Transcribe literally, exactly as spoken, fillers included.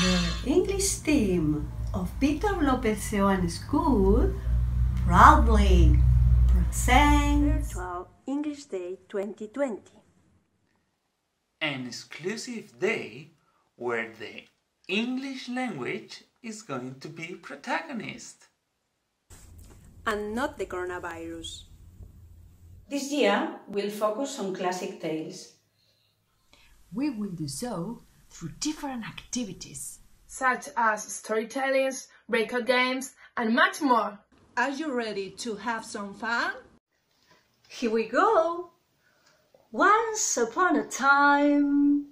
The English team of Victor Lopez Seoane School proudly presents Virtual English Day twenty twenty. An exclusive day where the English language is going to be protagonist. And not the coronavirus. This year, we'll focus on classic tales. We will do so through different activities, such as storytellings, breakout games, and much more. Are you ready to have some fun? Here we go! Once upon a time...